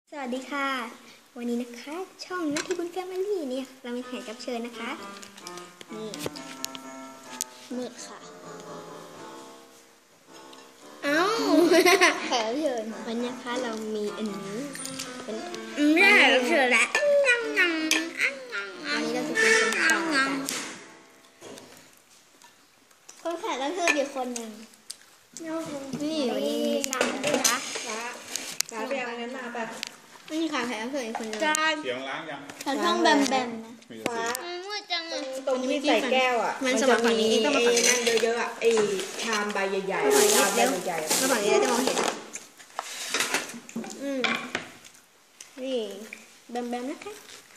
สวัสดีค่ะวันนี้นะคะช่องนัทธิบุญแฟมิลี่เนี่ยเรามีแขกรับเชิญนะคะนี่มืดค่ะเอ้าแขกรับเชิญวันนี้นะคะเรามีอันนี้เป็นแขกรับเชิญละวันนี้เราจะเป็นคนสอนกันคนแขกรับเชิญอีกคนหนึ่งนี่วันนี้มีสามด้วยนะจ้าไปเอาอันนั้นมาป่ะไม่มีขาแขกรับเชิญอีกคนหนึ่งเสียงล้างยังเขาช่องแบมนะฟ้ามืดจังเลยตรงที่ใส่แก้วอ่ะมันจะมีนั่นเยอะๆอ่ะไอ้ชามใบใหญ่ๆชามใบใหญ่ๆมาฝั่งนี้จะมองเห็นนี่แบมนะคะ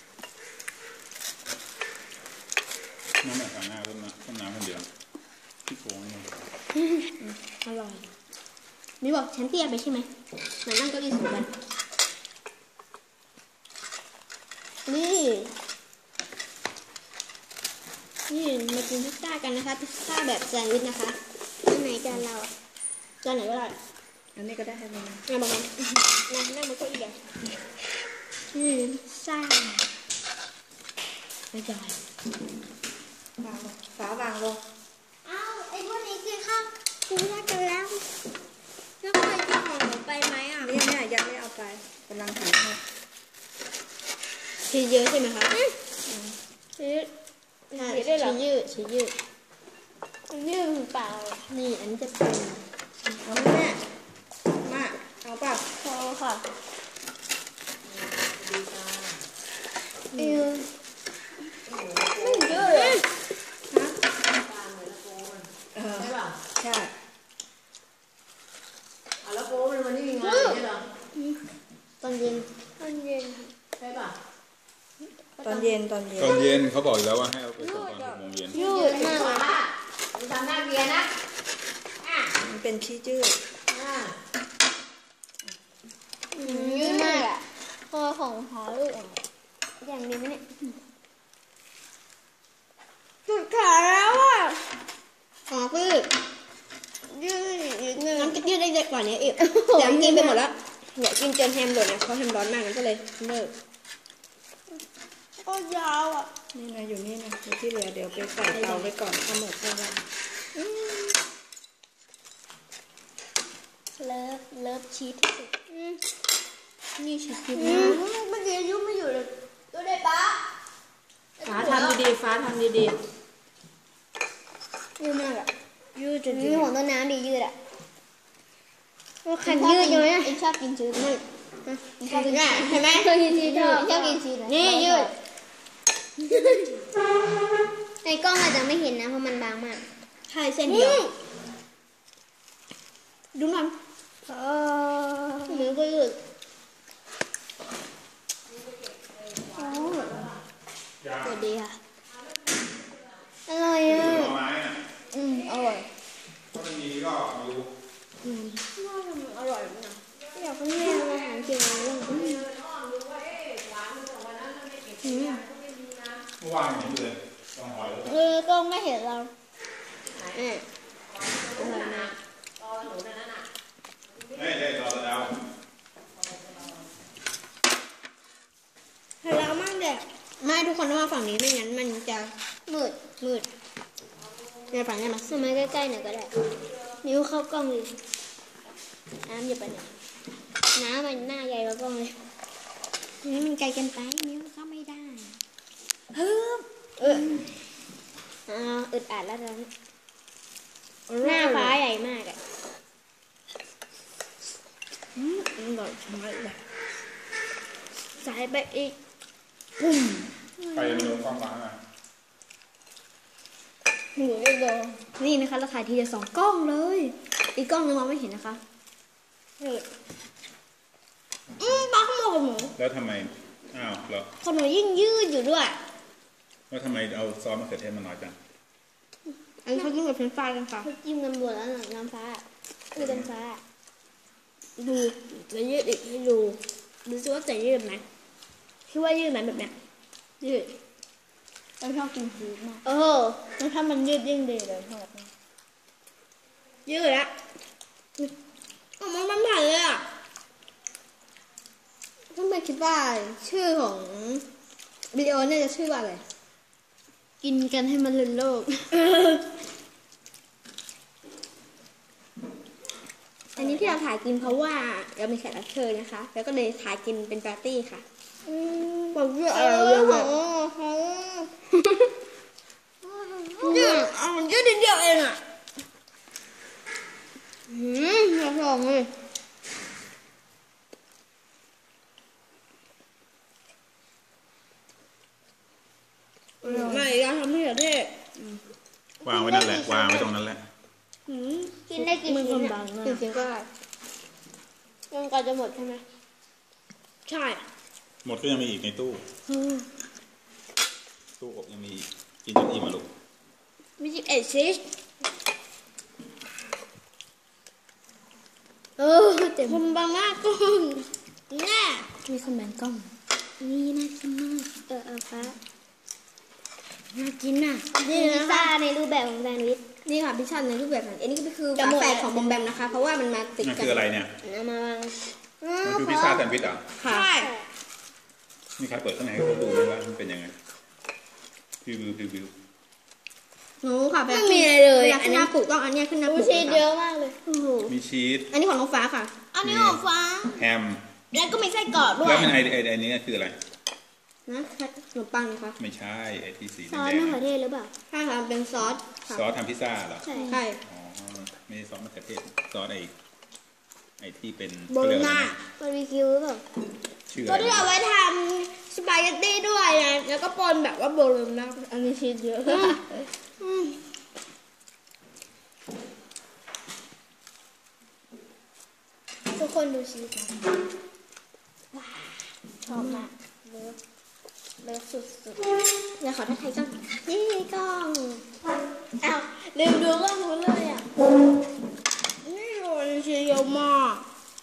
น้ำแบบข้างหน้าต้นน้ำคนเดียวที่โกงนี่อร่อยมีบอกฉันเตี้ยไปใช่ไหมเหมือนนั่งเก้าอี้สูงกันนี่มากินพิซซ่ากันนะคะพิซซ่าแบบแซนด์วิชนะคะที่ไหนจานเราจานไหนก็ได้อันนี้ก็ได้ไหมนะนั่งบนนั่งบนเก้าอี้เดียวพิซซ่าไม่จ่ายฟ้าวางลงอ้าวไอ้พวกนี้กินข้าวกินยากกันแล้วแล้วเคยกินของหนูไปไหมอ่ะยังไม่เอาไปกำลังถือให้ชีเยอะใช่ไหมคะชียืดเปล่านี่อันนี้จะเป็นเอาแม่มาเอาเปล่าพอค่ะไม่เยอะเลยใช่แล้วโก้มันวันนี้มีงานใช่หรอตอนเย็นใช่ป่ะตอนเย็นเขาบอกแล้วว่าให้เอาไปส่งตอน6 โมงเย็นยืดมากเลยมีทำหน้าเบียร์นะมันเป็นชี้จืดยืดมากอ่ะพอของหอลูกอย่างนี้ไหมเนี่ยจุดขาแล้วอ่ะหอพืชยืดน้ำจะยืดได้เยอะกว่านี้อีกแต่กินไปหมดแล้วเดี๋ยวกินจนแฮมหล่นเนี่ยเพราะแฮมร้อนมากมันก็เลยเลิกก็ยาวอ่ะนี่นะอยู่นี่นะที่เหลือเดี๋ยวไปใส่เตาไว้ก่อนเอาหมดเท่านั้นเลิฟชีสที่สุดนี่ชีสที่สุดเมื่อกี้ยุ่งไม่อยู่เลยดูได้ปะฟ้าทำดียืดมากอ่ะยืดจนยืดของต้นน้ำดียืดอ่ะขันยืดอยู่ไหมชอบกินชีสมากชอบกินชีสเห็นไหมชอบกินชีสนี่ยืดในกล้องอาจจะไม่เห็นนะเพราะมันบางมากใช่เส้นเดียวดูมันมือก็ยืดสวัสดีค่ะอร่อยอ่ะอร่อยถ้ามันมีก็มาดูอร่อยนะอยากให้แม่อาหารกินอะไรบ้างเมื่อวานเห็นเลยต้องหอยก็ไม่เห็นเราอร่อยนะได้ต่อแล้วเห็นแล้วมั่งเด็กไม่ทุกคนต้องมาฝั่งนี้ไม่งั้นมันจะมืดในฝั่งนี้มามาใกล้ๆหน่อยก็ได้นิ้วเข้ากล้องเลยน้ำอย่าไปไหนน้ำมันหน้าใหญ่กว่ากล้องเลยนี่มันไกลกันไปนิ้วเข้าไม่ได้อึดอัดแล้วตอนนี้หน้าฟ้าใหญ่มากอ่ะอร่อยมากเลยใส่ไปอีกไปโดนความหวังอ่ะหมูได้เลยนี่นะคะเราถ่ายทีเดียว2 กล้องเลยอีกกล้องนึงมองไม่เห็นนะคะปักหมดหมูแล้วทำไมอ้าวเหรอคนหนูยิ่งยืดอยู่ด้วยแล้วทำไมเอาซอสมะเขือเทศมาน้อยจังอันนี้เขาจิ้มกับเฟรนช์ฟรายกันค่ะเขาจิ้มกันหมดแล้วน้ำฟ้าคือน้ำฟ้าดูจะยืดอีกให้ดูซิว่าจะยืดไหมคิดว่ายืดไหมแบบเนี้ยยืดเราชอบกินชีสมากแล้วถ้ามันยืดยิ่งดีเลยชอบยืดแล้วมันผ่านเลยอ่ะต้องไปคิดว่าชื่อของวิดีโอเนี่ยจะชื่อว่าอะไรกินกันให้มันลืมโลก อันนี้ที่เราถ่ายกินเพราะว่าเรามีแขกรับเชิญนะคะ แล้วก็เลยถ่ายกินเป็นปาร์ตี้ค่ะบอกเยอะเยอะเยอะนิดเดียวเองอ่ะอยากลองเลยไม่อยากทำให้เท่วางไว้นั่นแหละวางไว้ตรงนั้นแหละกินได้กี่ชิ้นอ่ะกี่ชิ้นก็ได้จนกว่าจะหมดใช่ไหมใช่หมดก็ยังมีอีกในตู้อบยังมีกินจนอิ่มมาลูกมี11ชิ้นเต็มคนบางหน้ากล้องแน่มีคนแบ่งกล้องนี่น่ากินมากฟ้าน่ากินน่ะนี่พิซซ่าในรูปแบบของแซนด์วิชนี่ค่ะพิซซ่าในรูปแบบอันนี้ก็คือฝาแฝดของบอมแบมนะคะเพราะว่ามันมาติดกันคืออะไรเนี่ยมันคือพิซซ่าแซนด์วิชเหรอใช่มีใครเปิดข้างในให้เขาดูไหมว่ามันเป็นยังไงรีวิวหนูค่ะไม่มีอะไรเลยอันนี้ปลูกต้องอันนี้ขึ้นหน้าปลูกชีสเยอะมากเลยมีชีสอันนี้ของน้องฟ้าค่ะอันนี้ของฟ้าแฮมแล้วก็มีไส้กรอกด้วยแล้วมันไอนี้คืออะไรนะขนมปังนะคะไม่ใช่ไอที่สีแดงซอสมะเขือเทศหรือเปล่าใช่ค่ะเป็นซอสทำพิซซ่าเหรอใช่อ๋อไม่ซอสมะเขือเทศซอสไอที่เป็นโบโลน่าบาร์บีคิวหรือเปล่าตัวที่เอาไว้ทำสปาเกตตี้ด้วยนะแล้วก็ปนแบบว่าโบโลน่าอันนี้ชีสเยอะทุกคนดูชีสนะชอบมากเลิฟสุดๆอย่าขอทักทายกล้องนี่กล้องอ้าวลืมดูกล้องนู้นเลยอ่ะนี่โดนชีสเยอะมาก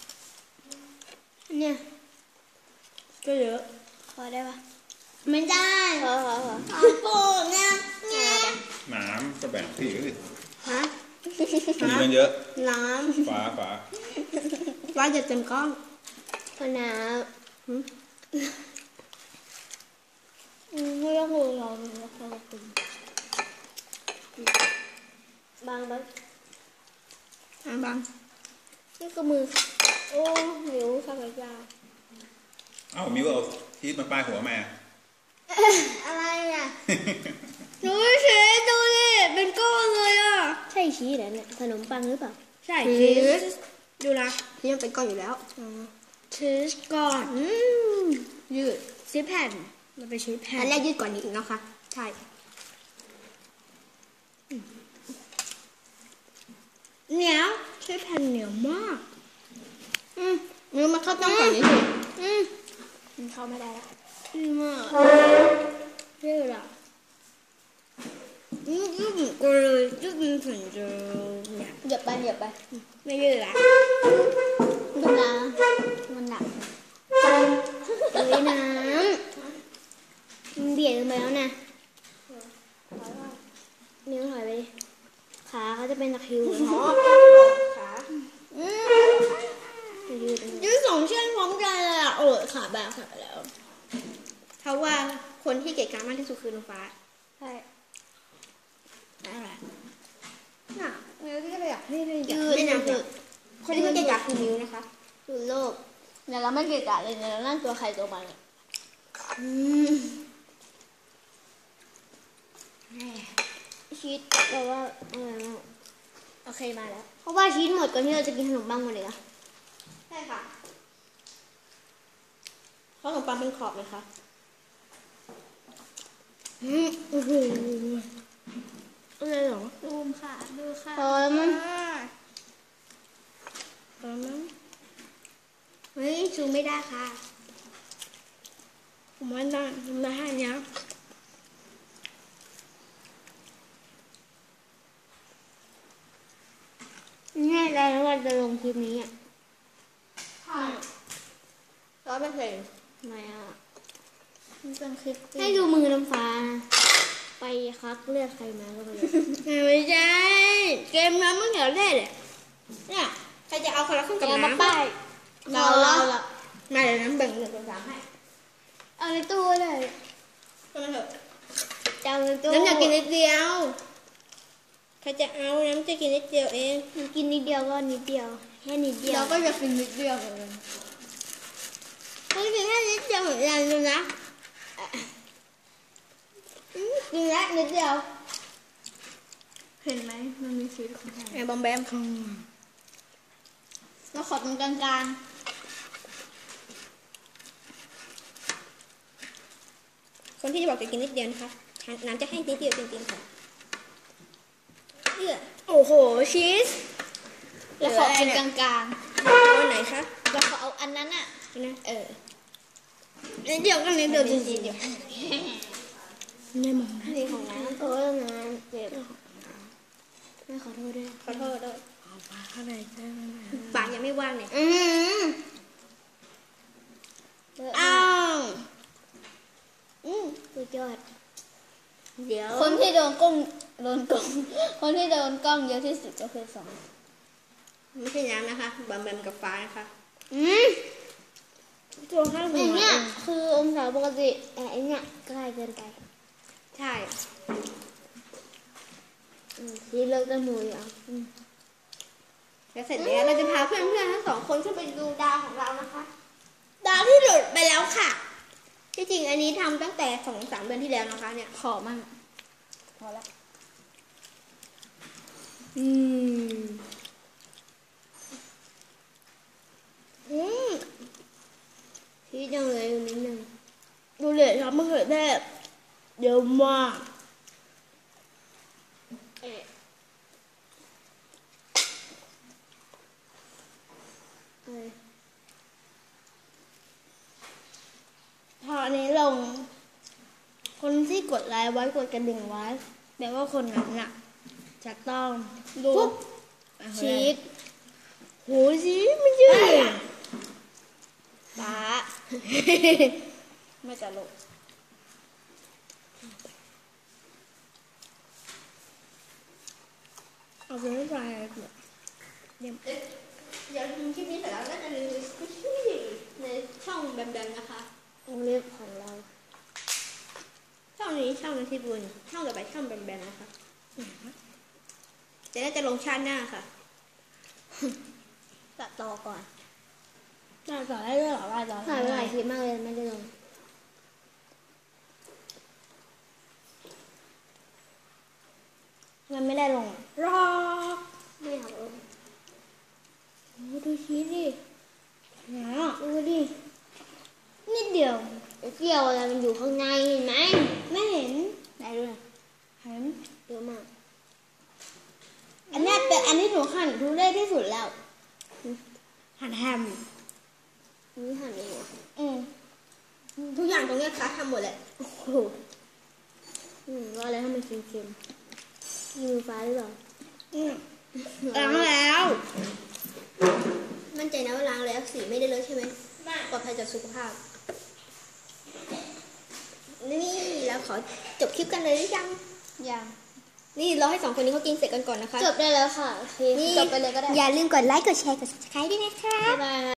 เนี่ยก็เยอะพอได้ปะไม่ได้พอโป่งเนี่ยน้ำก็แบ่งที่ก็ดิฮะมีมันเยอะน้ำฟ้าจะเต็มกล้องพอน้ำไม่ต้องห่วงเราคุณบางนี่ก็มือโอ้หิวสักระยะมิวเอาชีสมาป้ายหัวแม่อะไรอ่ะดูชีสดูดิเป็นก้อนเลยอ่ะใช่ชีสเหรอเนี่ยขนมปังหรือเปล่าใช่ชีสดูนะนี่มันเป็นก้อนอยู่แล้วชีสก้อนยืดชีสแผ่นมันเป็นชีสแผ่นอันแรกยืดกว่านี้อีกนะคะใช่เหนียวชีสแผ่นเหนียวมากเนื้อมันเข้าต้องกว่านี้สิมันเข้าไม่ได้แล้วมากยืดอ่ะยืดก็เลยยืดมันถึงจะเหยียบไปไม่ยืดละดูนะมันหนักน้ำเบียดลงไปแล้วนะนิ้วถอยไปขาเขาจะเป็นตะคริวขายืด2 เชือกพร้อมกันเลยอ่ะขาแบบขาไปแล้วเพราะว่าคนที่เก่งกาจมากที่สุดคือน้องฟ้าใช่อะไรน่ะนิ้วที่ก็เลยอยากให้ยืดไม่นานคนที่ไม่เก่งกาจคือนิ้วนะคะคือโลกเนี่ยเราไม่เก่งกาจเลยเนี่ยเรานั่งตัวใครตัวมันชีสแปลว่าอะไรบ้างโอเคมาแล้วเพราะว่าชีสหมดก่อนที่เราจะกินขนมปังหมดเลยอะใช่ค่ะขนมปังเป็นขอบเลยค่ะโอ้โหอะไรหรอดูค่ะพอแล้วมั้งเฮ้ยซูมไม่ได้ค่ะผมว่าได้เนี้ยง่ายเลยว่าจะลงคลิปนี้อ่ะ100%ไม่อ่ะมันเป็นคลิปให้ดูมือน้ำฟ้าไปคักเลือดใครมาก็เลยไม่ใช่เกมน้ำมันเหนียวเล่เลยเนี่ยใครจะเอาคนละครึ่งกับน้ำมาป้ายเรามาเดี๋ยวน้ำแบ่ง1/3ให้เอาในตู้เลยก็มาเถอะจะเอาในตู้น้ำอยากกินนิดเดียวใครจะเอาน้ำจะกินนิดเดียวเองกินนิดเดียวก็นิดเดียวแค่นิดเดียวเราก็จะกินนิดเดียวเลยก็กินแค่นิดเดียวเหมือนกันเลยนะกินแค่นิดเดียวเห็นไหมมันมีชีสของไอ้บอมแบมเราขอตรงกลางๆคนที่จะบอกจะกินนิดเดียวนะคะน้ำจะให้นิดเดียวจริงๆค่ะโอ้โหชีสแล้วขอเป็นกลางๆวันไหนคะเราขอเอาอันนั้นอ่ะนะนิดเดียวก็นิดเดียวจริงๆนี่มองนะนี่ของน้ำน้ำเจ็บไม่ขอโทษด้วยขอโทษด้วยปากข้างในปากยังไม่ว่างเนี่ยอ้าวสุดยอดเดี๋ยวคนที่โดนกล้องคนที่โดนกล้องเยอะที่สุดก็คือ2ไม่ใช่น้ำนะคะบอมแบมกับฟ้านะคะตัวข้างหัวเนี่ยคือองศาปกติแต่อันเนี้ยใกล้เกินไปใช่ที่เลิกกันหมดอ่ะแล้วเสร็จแล้วเราจะพาเพื่อนๆทั้ง2คนขึ้นไปดูดาวของเรานะคะดาวที่หลุดไปแล้วค่ะที่จริงอันนี้ทำตั้งแต่2-3 เดือนที่แล้วนะคะเนี่ยขอมั่งพอแล้วที่จังเลยนิดนึงดูเลยทำมะเขือเทศเยอะมากพออันนี้ลงคนที่กดไลค์ไว้กดกระดิ่งไว้แปลว่าคนนั้นน่ะจะต้องดูชีสโหชีสไม่เยอะป้าไม่จะลงเอาไปไม่ใส่เดี๋ยวทำคลิปนี้เสร็จแล้วก็จะรีวิวสกูชี่ในช่องแบมๆนะคะวงเล็บของเราช่องนี้ช่องนาทีบุญช่องต่อไปช่องแบมๆนะคะจะน่าจะลงชาติหน้าค่ะตัดต่อก่อนตัดต่อได้ด้วยหรอตัดต่อถ่ายหลายคลิปมากเลยไม่ได้ลงมันไม่ได้ลงรอกไม่อยากลงดูชีสดิดูดินิดเดียวเกี่ยวอะไรมันอยู่ข้างในเห็นไหมไม่เห็นไหนดูหน่อยเห็นเยอะมากอันนี้เป็นอันที่หนูหั่นทุเรศที่สุดแล้วหั่นแฮมนี่หั่นเองทุกอย่างตรงนี้ค่ะทำหมดแหละโอ้โหว่าอะไรให้มันเค็มๆมือฟ้าหรือเปล่าล้างแล้วมั่นใจนะว่าล้างแล้วสีไม่ได้เลอะใช่ไหมปลอดภัยจากสุขภาพนี่แล้วขอจบคลิปกันเลยหรือยังนี่รอให้2 คนนี้เขากินเสร็จกันก่อนนะคะจบได้แล้วค่ะนี่จบไปเลยก็ได้อย่าลืมกดไลค์กดแชร์กด subscribe ด้วยนะคะบ๊ายบาย